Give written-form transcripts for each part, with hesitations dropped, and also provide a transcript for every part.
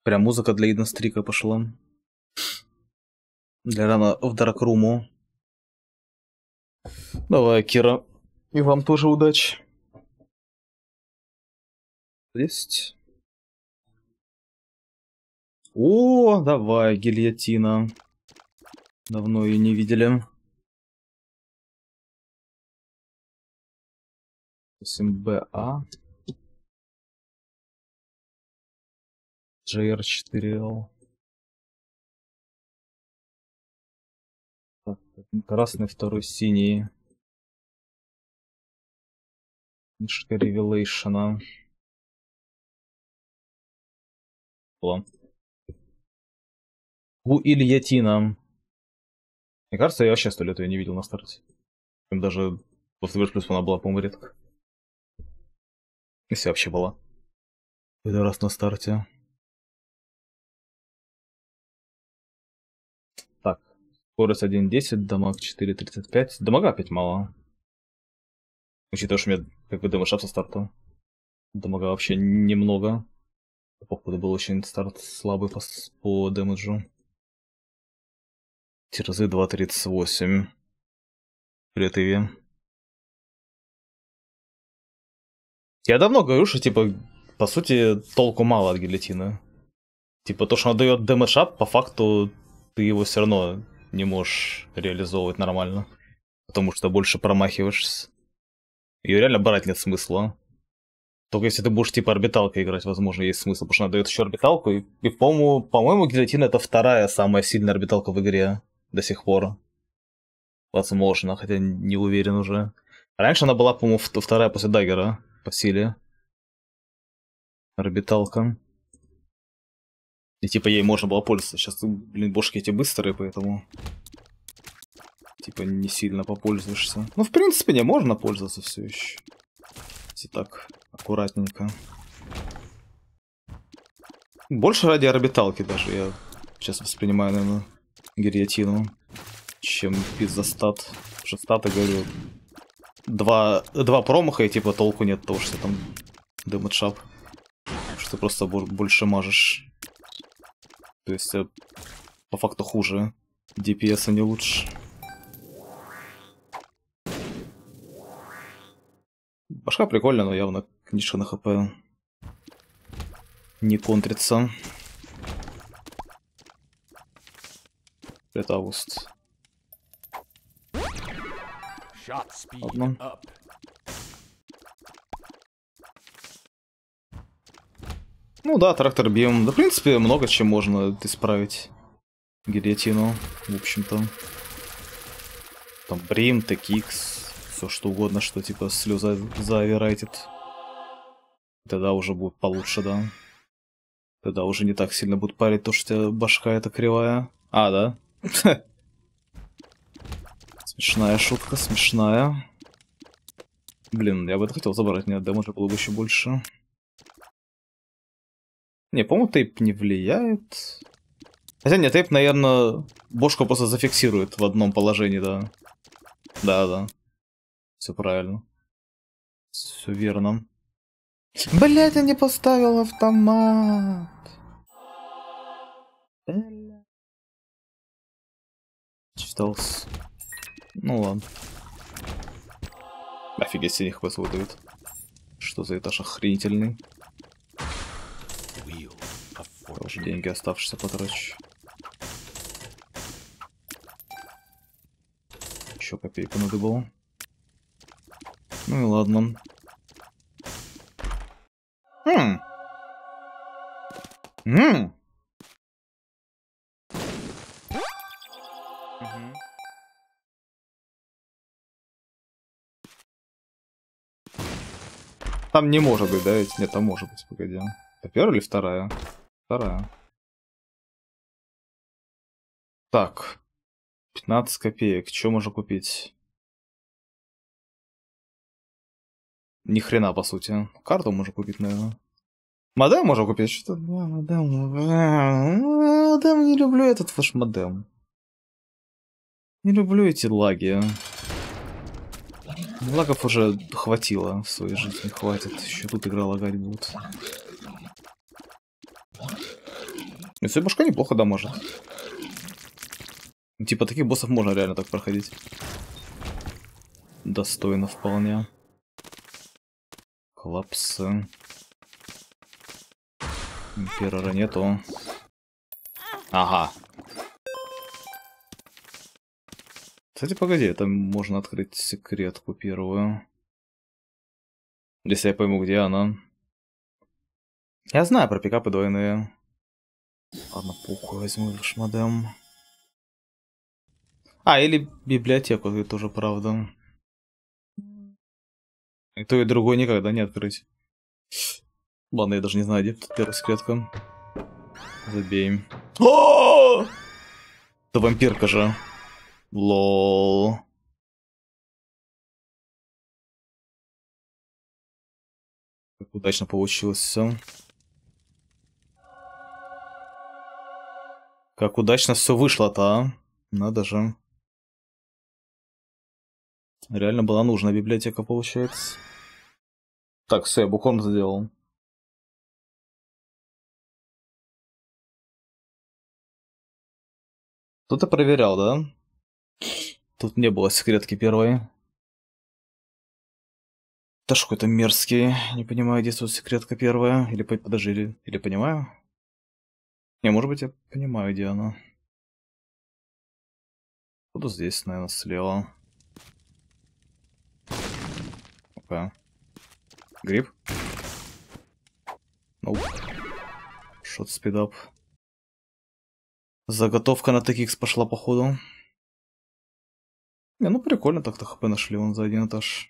Прям музыка для Иденстрика пошла. Для рана в Даркруму. Давай, Кира. И вам тоже удачи. Есть. О, давай, гильотина. Давно ее не видели. 8БА. JR4L. Так, красный, второй синий. Мишка Ревелейшена. У Ильятина. Мне кажется, я вообще 100 лет ее не видел на старте. Даже после плюс она была, по-моему, редко. Если вообще была. Это раз на старте. Так. Скорость 1.10, дамаг 4.35. Дамага опять мало. Учитывая, что у меня как бы дэмэдж со старта. Дамага вообще немного. Походу был очень старт слабый по дэмэджу. Тирзы 2.38. Привет, Иви. Я давно говорю, что, типа, по сути, толку мало от гильотины. Типа, то, что она дает дэмэдж-ап, по факту ты его все равно не можешь реализовывать нормально. Потому что больше промахиваешься. Ее реально брать нет смысла. Только если ты будешь, типа, орбиталкой играть, возможно, есть смысл. Потому что она дает еще орбиталку. И по-моему, гильотина — это вторая самая сильная орбиталка в игре до сих пор. Возможно, хотя не уверен уже. Раньше она была, по-моему, вторая после Даггера по силе. Орбиталка. И типа ей можно было пользоваться. Сейчас, блин, бошки эти быстрые, поэтому... Типа не сильно попользуешься. Ну, в принципе, не можно пользоваться все еще. Если так, аккуратненько. Больше ради орбиталки даже я сейчас воспринимаю, наверное, гильотину, чем из-за стат. Потому что статы, говорю, два промаха и типа толку нет того, что там дэмэдж-ап. Что ты просто больше мажешь. То есть по факту хуже. DPS не лучше. Башка прикольная, но явно книжка на хп не контрится. Это август. Ладно. Ну да, трактор бьем. Да, в принципе, много чем можно исправить гильотину, в общем-то. Там Брим, Текикс, все что угодно, что типа слеза заоверайтит. Тогда уже будет получше, да. Тогда уже не так сильно будет парить то, что у тебя башка эта кривая. А, да? Смешная шутка, смешная. Блин, я бы это хотел забрать, нет, дэмэджа было бы еще больше. Не, по-моему, тейп не влияет. Хотя нет, тейп, наверное, бошку просто зафиксирует в одном положении, да. Да. Все правильно. Все верно. Блять, я не поставил автомат. Читался. Ну ладно. Офигеть, синих хп выдают. Что за этаж охренительный. Тоже деньги оставшиеся потрачу. Еще копейку надо было. Ну и ладно. Там не может быть, да? Нет, там может быть, погоди. Это первая или вторая? Вторая. Так. 15 копеек. Что можно купить? Ни хрена, по сути. Карту можно купить, наверное. Модем можно купить? Что-то... Модем, не люблю этот ваш модем. Не люблю эти лаги. Лагов уже хватило в своей жизни, хватит. Еще тут игра лагать будут. Если башка неплохо дамажит. Типа таких боссов можно реально так проходить. Достойно вполне. Коллапсы. Императора нету. Ага. Кстати, погоди, там можно открыть секретку первую. Если я пойму, где она. Я знаю про пикапы двойные. Ладно, похуй, возьму шмадем. А, или библиотеку, это тоже правда. И то, и другое никогда не открыть. Ладно, я даже не знаю, где тут первая секретка. Забей. О! Это вампирка же. Лол. Как удачно получилось все. Как удачно все вышло-то, а? Надо же. Реально была нужна библиотека, получается. Так, все, я буквально сделал. Тут ты проверял, да? Тут не было секретки первой. Да что какой-то мерзкий. Не понимаю, где тут секретка первая. Или подожди, или понимаю? Не, может быть, я понимаю, где она. Буду здесь, наверное, слева. Ну-ка. Гриб? Ну. Шот спидап. Заготовка на TX пошла, походу. Не, ну прикольно так-то хп нашли вон за один этаж.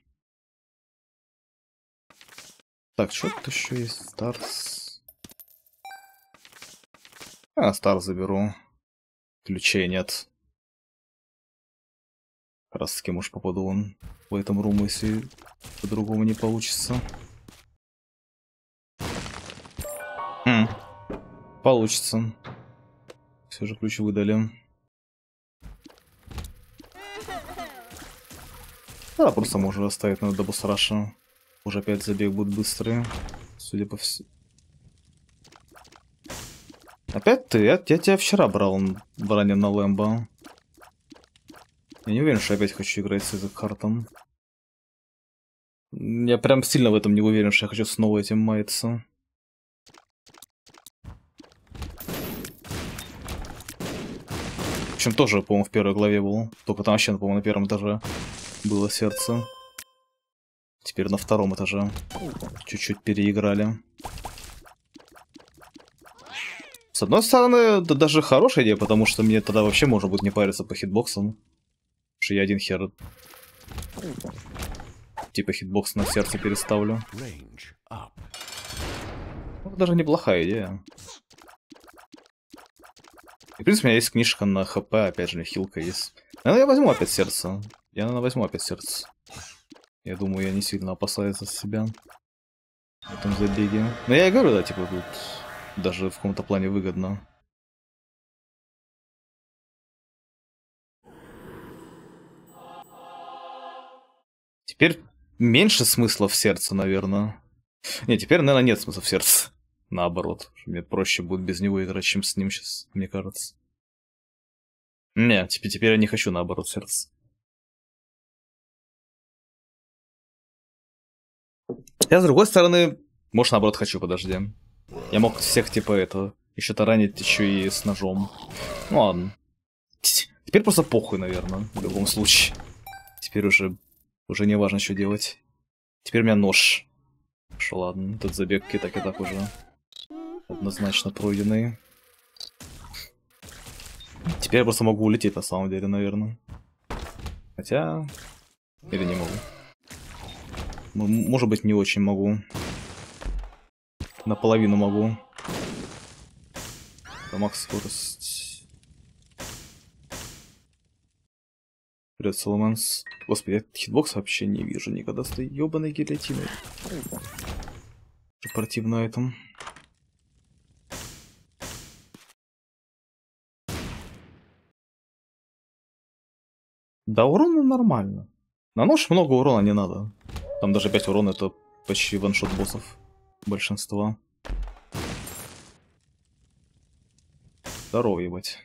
Так, что тут еще есть? Старс. А, Старс заберу. Ключей нет. Как раз таки, может, попаду вон в этом руму, если по-другому не получится. Получится. Все же ключи выдали. Да, просто можно оставить на до босс-раша. Уже опять забег будет быстрый. Судя по всему. Опять ты? Я тебя вчера брал в ранее на Лэмбо. Я не уверен, что я опять хочу играть с этим картом. Я прям сильно в этом не уверен, что я хочу снова этим маяться. Причем тоже, по-моему, в первой главе был. Только там вообще, по-моему, на первом этаже было сердце. Теперь на втором этаже. Чуть-чуть переиграли. С одной стороны, это даже хорошая идея, потому что мне тогда вообще можно будет не париться по хитбоксам. Потому что я один хер типа хитбокс на сердце переставлю. Это даже неплохая идея. И, в принципе, у меня есть книжка на хп, опять же, хилка есть. Наверное, я возьму опять сердце. Я, наверное, возьму опять сердце. Я думаю, я не сильно опасаюсь за себя в этом забеге. Но я и говорю, да, типа, тут даже в каком-то плане выгодно. Теперь меньше смысла в сердце, наверное. Не, теперь, наверное, нет смысла в сердце. Наоборот. Мне проще будет без него играть, чем с ним сейчас, мне кажется. Не, теперь я не хочу, наоборот, сердце. Я, с другой стороны, может, наоборот, хочу, подожди. Я мог всех, типа, этого, еще таранить еще и с ножом. Ну ладно. Теперь просто похуй, наверное, в любом случае. Теперь уже не важно, что делать. Теперь у меня нож. Что ладно, этот забег и так уже однозначно пройденный. Теперь я просто могу улететь, на самом деле, наверное. Хотя... Или не могу. Может быть, не очень могу. Наполовину могу. Это макс скорость. Привет, Соломанс. Господи, я хитбокс вообще не вижу никогда с этой ёбаной гильотиной. Противно этому. Да, урона нормально. На нож много урона не надо. Там даже 5 урона это почти ваншот боссов. Большинство. Здорово, ебать.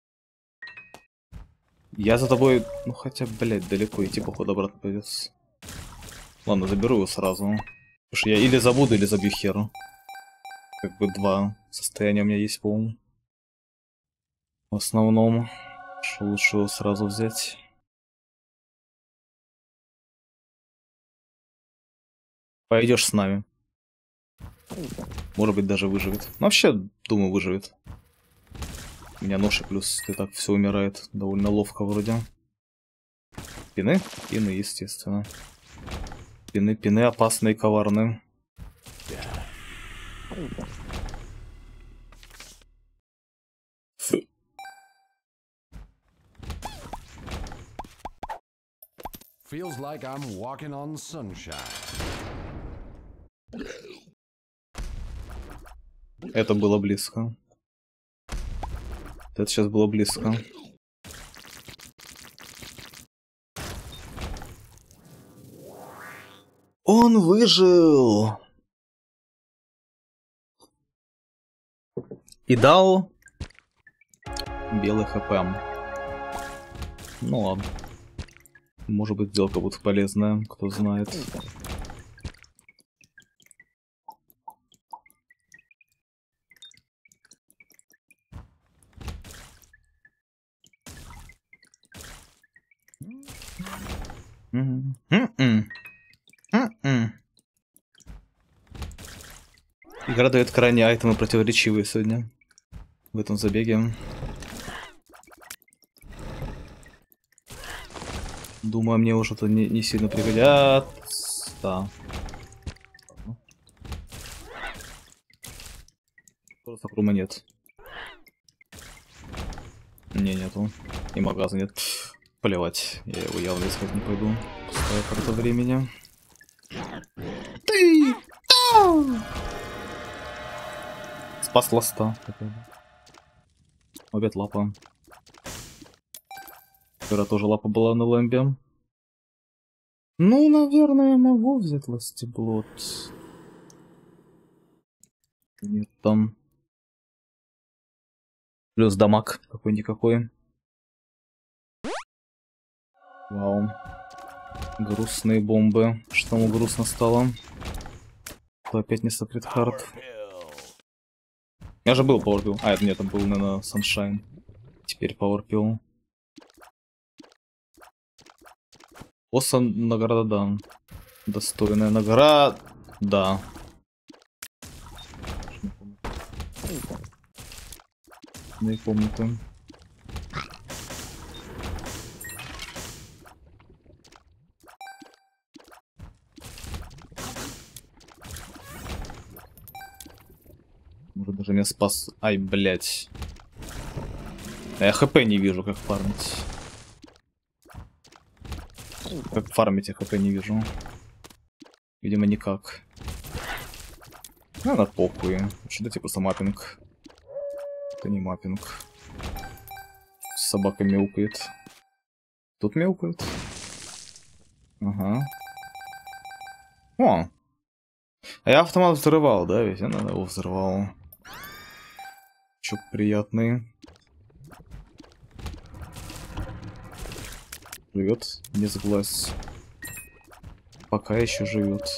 Я за тобой... Ну хотя, блядь, далеко идти, походу, обратно придется. Ладно, заберу его сразу. Потому что я или забуду, или забью херу. Как бы два состояния у меня есть, по-моему. В основном, что лучше его сразу взять. Пойдешь с нами. Может быть, даже выживет. Ну, вообще, думаю, выживет. У меня нож и плюс и так все умирает. Довольно ловко вроде. Пины? Пины, естественно. Пины опасные и коварные. Feels like I'm walking on sunshine. Это было близко. Это сейчас было близко. Он выжил! И дал белый хп. Ну ладно. Может быть, сделка будет полезная, кто знает. Игра дает крайне айтемы противоречивые сегодня. В этом забеге. Думаю, мне уже это не сильно пригодятся. Просто крума нет. Не, нету. И магаза нет. Плевать. Я его явно искать не пойду. Пустая карта времени. Ты! Спас ласта. Опять лапа. Вчера тоже лапа была на лэмбе. Ну, наверное, я могу взять ластиблот. Нет там. Плюс дамаг какой-никакой. Вау. Грустные бомбы. Что ему грустно стало? То опять не Sacred Heart. Я же был Powerpill. А, это нет, там был, наверное, Sunshine. Теперь Powerpill. Босса награда, да. Достойная награда. Да. Не помню. Может, даже меня спас. Ай, блять. Я хп не вижу, как фармить. Как фармить, я хп не вижу. Видимо, никак. Ну, на похуй. Что-то типа маппинг. Это не маппинг. Собака мяукает. Тут мяукает. Ага. О! А я автомат взрывал, да? Ведь я, наверное, его взрывал. Чё приятный. Живет, не сглазь. Пока еще живет.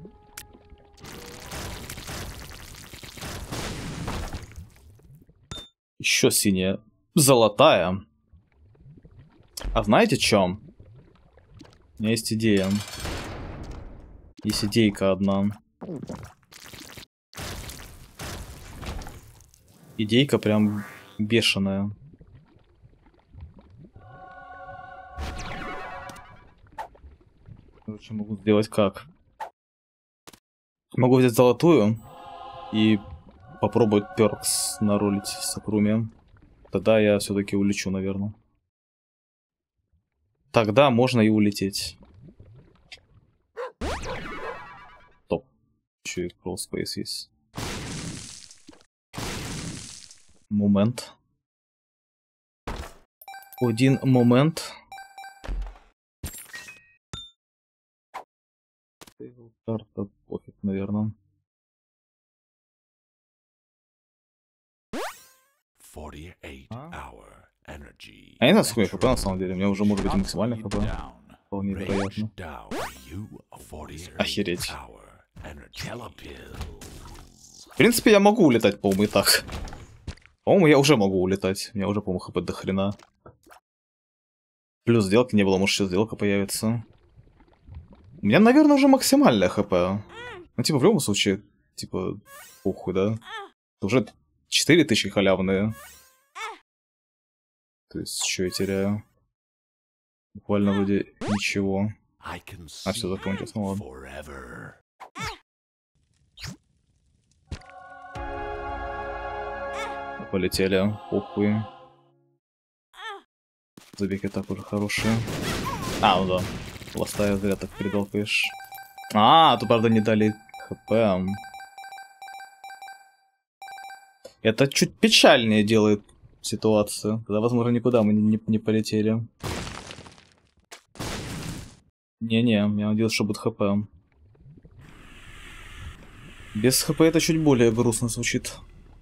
Еще синяя. Золотая. А знаете что? У меня есть идея. Есть идейка одна. Идейка прям бешеная. Короче, могу сделать как? Могу взять золотую и попробовать перкс наролить в Сакруме. Тогда я все-таки улечу, наверное. Тогда можно и улететь. Топ. Еще и Crawl Space есть. Момент. Один момент. Карта пофиг, наверное. А я не знаю, сколько хп на самом деле. У меня уже может быть и максимальный хп. Вполне вероятно. Охереть. В принципе, я могу улетать, по-моему, и так. По-моему, я уже могу улетать. У меня уже, по-моему, хп до хрена. Плюс сделки не было, может, сейчас сделка появится. У меня, наверное, уже максимальная хп. Ну, типа, в любом случае, типа, похуй, да? Уже 4000 халявные. То есть, что я теряю? Буквально вроде ничего. А, все закончилось, ну ладно. Полетели, похуй. Забеги так уже хорошие. А, ну да. Ластая зря так передалкаешь. А, тут, правда, не дали хп. Это чуть печальнее делает ситуацию. Когда, возможно, никуда мы не полетели. Не-не, я надеялся, что будет хп. Без хп это чуть более грустно звучит.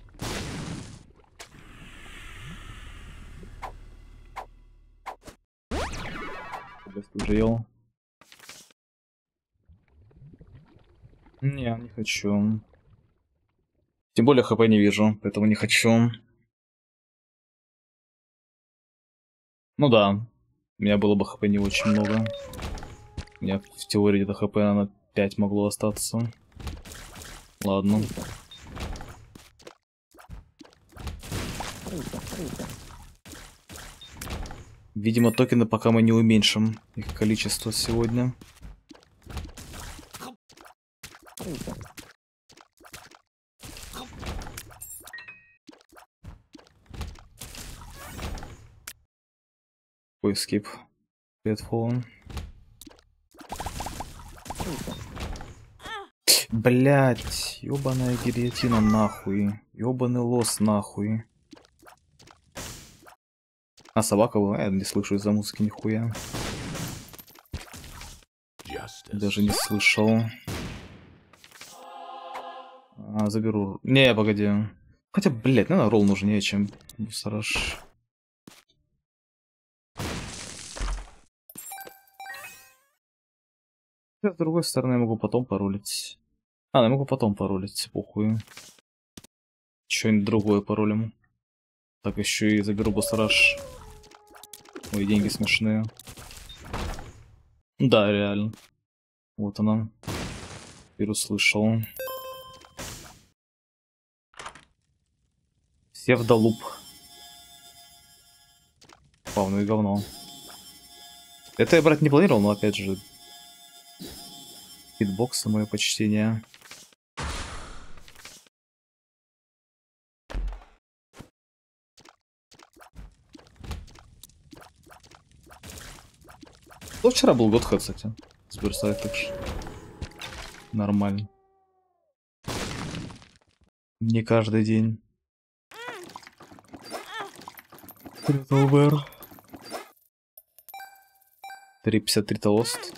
Уже ел. Не хочу. Тем более хп не вижу, поэтому не хочу. Ну да, у меня было бы хп не очень много. У меня в теории где-то хп на 5 могло остаться. Ладно. Видимо, токены пока мы не уменьшим их количество сегодня. Ой, скип. Предфолом. Блять, ёбаная гильотина нахуй. Ёбаный лос нахуй. А собака была? Я не слышу из-за музыки нихуя. Даже не слышал. А, заберу. Не, погоди. Хотя, блять, наверное, ролл нужнее, чем Сараш. С другой стороны, я могу потом паролить. А, я могу потом паролить, похуй. Что-нибудь другое паролем. Так, еще и заберу Босараш. Ой, деньги смешные. Да, реально. Вот она. Теперь услышал. Псевдолуп. Главное говно. Это я брать не планировал, но опять же. Хитбоксы, мое почтение. Ну, вчера был год, кстати. С Берсайд так же. Нормально. Не каждый день. Тритовер. 3.53 толост.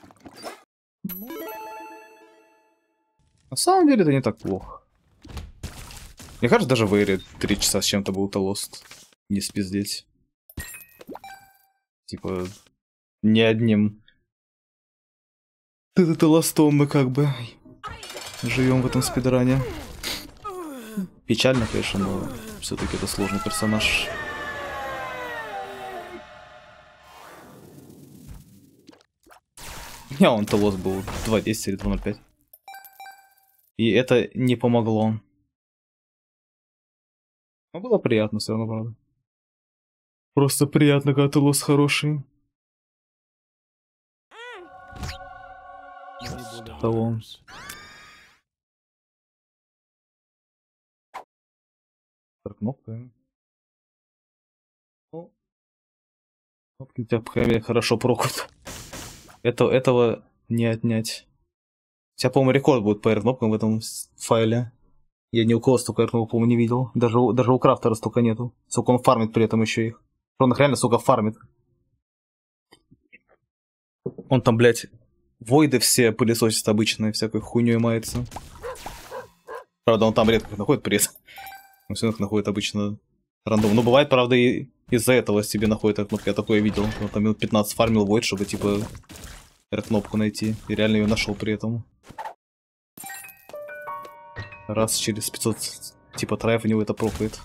На самом деле это не так плохо. Мне кажется, даже в Эйре 3 часа с чем-то был толост. Не спиздеть. Типа, не одним толостом мы как бы живем в этом спидране. Печально, конечно, но все-таки это сложный персонаж. У меня он толост был 2.10 или 2.05. И это не помогло. Но было приятно все равно, правда. Просто приятно, когда ты лос хороший. Того. Кнопка. Ну, кнопки у тебя хорошо прокут. Этого не отнять. У тебя, по-моему, рекорд будет по R-кнопкам в этом файле. Я ни у кого столько R-кнопок, по-моему, не видел. Даже у Крафтера столько нету. Сколько он фармит при этом еще их. Он их реально, сука, фармит. Он там, блядь, войды все пылесосит обычные, всякой хуйней мается. Правда, он там редко их находит при этом. Он все их находит обычно рандом. Ну, бывает, правда, и из-за этого себе находит кнопку. Я такое видел. Вот там минут 15 фармил Void, чтобы, типа, кнопку найти. И реально ее нашел при этом. Раз через 500, типа, трайв у него это пропает.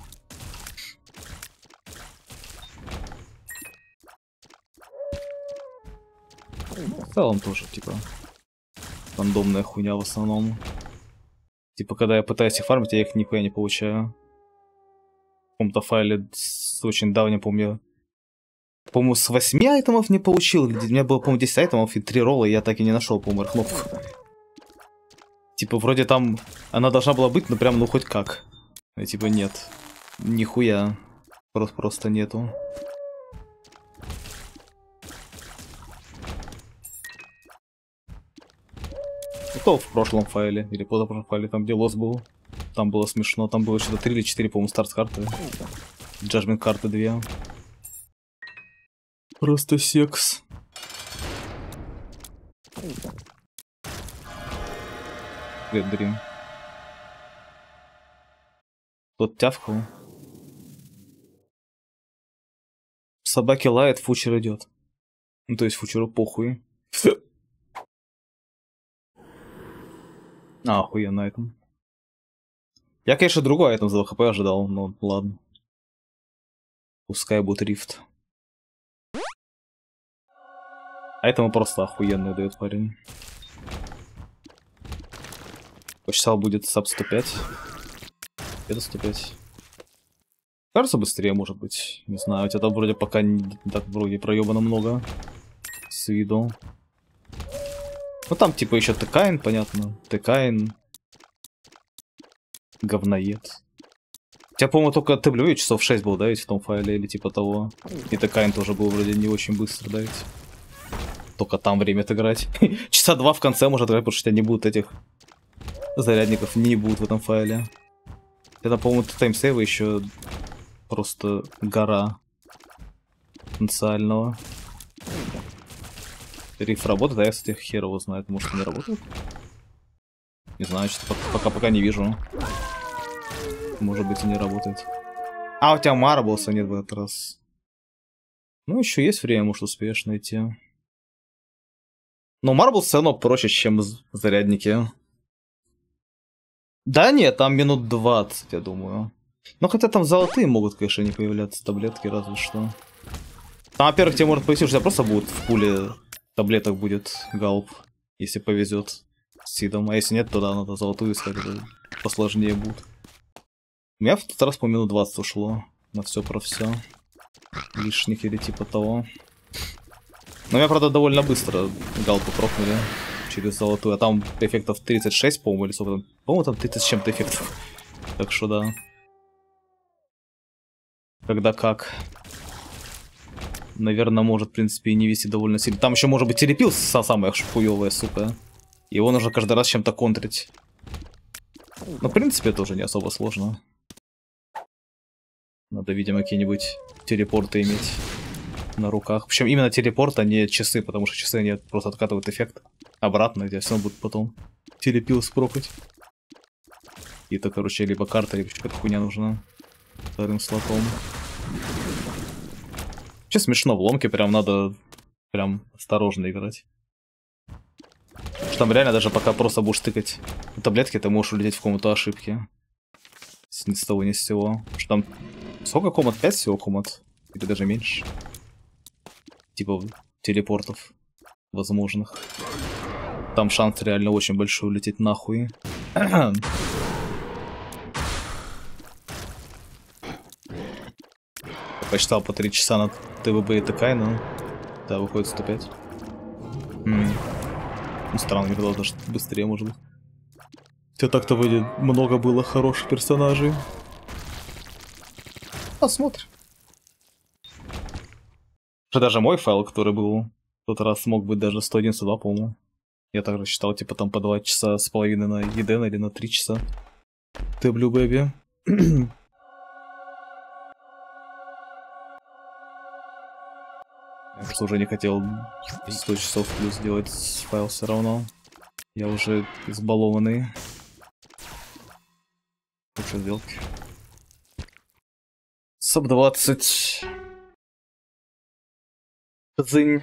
В целом тоже, типа, рандомная хуйня в основном. Типа, когда я пытаюсь их фармить, я их нихуя не получаю. В каком-то файле с очень давним, помню, по-моему, с 8 айтемов не получил. У меня было, по-моему, 10 айтемов и 3 ролла, и я так и не нашел, по-моему, кнопку. Типа, вроде там она должна была быть, но прям, ну, хоть как. И, типа, нет. Нихуя. Просто нету. Это в прошлом файле, или позапрошлом файле, там где лос был. Там было смешно, там было что-то 3 или 4, по-моему, старт-карты. Judgment карты 2. Просто секс. Привет, Дрим. Тот тявкал. Собаки лает, фучер идет. Ну, то есть фучеру похуй. А, охуенно на этом. Я, конечно, другой айтем за ХП ожидал, но ладно. Пускай будет рифт. А этому просто охуенный дает парень. Почитал, будет саб 105. Это 105. Кажется, быстрее, может быть. Не знаю, у тебя там вроде пока не так вроде проебано много. С виду. Ну там типа еще ТКН, понятно. ТКН. Говноед. У тебя, по-моему, только ТВ часов 6 был, да, ведь в том файле, или типа того. И ТКН тоже был вроде не очень быстро, да, ведь. Только там время отыграть. Часа 2 в конце может играть, потому что у тебя не будет этих зарядников, не будет в этом файле. Это, по-моему, таймсейва еще просто гора потенциального. Риф работает, а я, кстати, хер его знает, может, не работает. Не знаю, что пока не вижу. Может быть, и не работает. А, у тебя Марблса нет в этот раз. Ну, еще есть время, может, успеешь найти. Но Марблс все равно проще, чем зарядники. Да нет, там минут 20, я думаю. Но хотя там золотые могут, конечно, не появляться, таблетки разве что. Там, во-первых, тебе может повезти, что у тебя просто будет в пуле таблеток будет галп, если повезет с сидом. А если нет, то да, надо золотую искать, это посложнее будет. У меня в тот раз по минут 20 ушло на все про все. Лишних или типа того. Но меня, правда, довольно быстро галпы прокнули через золотую. А там эффектов 36, по-моему, или сколько там. По-моему, там 30 с чем-то эффектов. Так что да. Когда как. Наверное, может, в принципе, и не вести довольно сильно. Там еще, может быть, терепил самая хуевая, сука. Его нужно каждый раз чем-то контрить. Но, в принципе, тоже не особо сложно. Надо, видимо, какие-нибудь телепорты иметь на руках. Причем именно телепорт, а не часы, потому что часы они просто откатывают эффект обратно, где все будет потом телепил спрокать. И это, короче, либо карта, либо какая-то хуйня нужна. Вторым слотом. Вообще смешно, в ломке прям надо прям осторожно играть. Потому что там реально даже пока просто будешь тыкать таблетки, ты можешь улететь в комнату ошибки. Ни с того, ни с сего. Потому что там сколько комнат? 5 всего комнат? Или даже меньше? Типа телепортов возможных. Там шанс реально очень большой улететь нахуй. Почитал по 3 часа на ТВБ и ТК, но да, выходит 105. Ну, странно, мне казалось, даже быстрее, может быть. Хотя так-то вроде много было хороших персонажей. Посмотрим. Что даже мой файл, который был в тот раз, мог быть даже 101-102, по-моему. Я также считал, типа, там по 2 часа с половиной на Еден или на 3 часа. Ты Blue Baby. Я просто уже не хотел 100 часов плюс делать файл все равно. Я уже избалованный. Лучше сделки. САП-20. Зынь.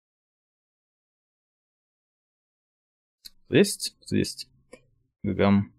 Есть? Есть. Гам.